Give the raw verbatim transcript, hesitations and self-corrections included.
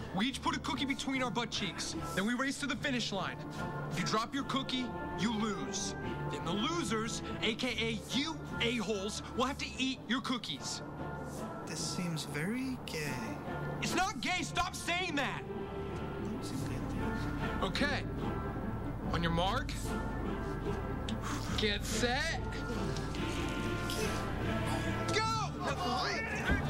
We each put a cookie between our butt cheeks. Then we race to the finish line. If you drop your cookie, you lose. Then the losers, A K A you a-holes, will have to eat your cookies. This seems very gay. It's not gay. Stop saying that. Okay. On your mark. Get set. Go!